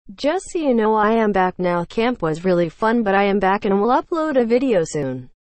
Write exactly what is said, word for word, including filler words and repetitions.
Just so you know, I am back now. Camp was really fun, but I am back and will upload a video soon.